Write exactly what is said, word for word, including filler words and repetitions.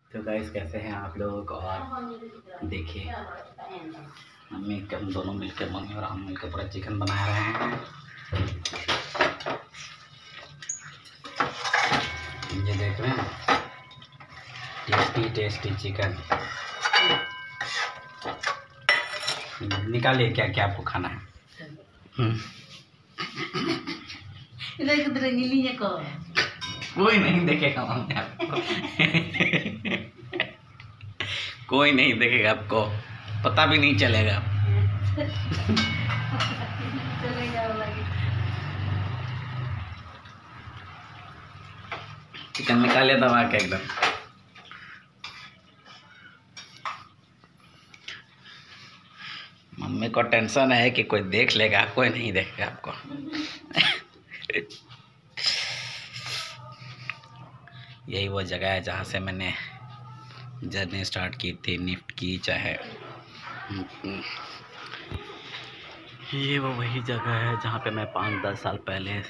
तो गाइस कैसे हैं आप लोग। और देखिए मम्मी हम दोनों मिलकर मम्मी और हम मिलकर पूरा चिकन बना रहे हैं। ये देख रहे हैं टेस्टी टेस्टी चिकन। निकालिए क्या क्या आपको खाना है। कोई नहीं देखेगा मम्मी आपको। कोई नहीं देखेगा, आपको पता भी नहीं चलेगा। चिकन निकाले दबा के एकदम। मम्मी को टेंशन है कि कोई देख लेगा, कोई नहीं देखेगा आपको। यही वो जगह है जहाँ से मैंने जर्नी स्टार्ट की थी, निफ्ट की चाहे। ये वो वही जगह है जहाँ पे मैं पाँच दस साल पहले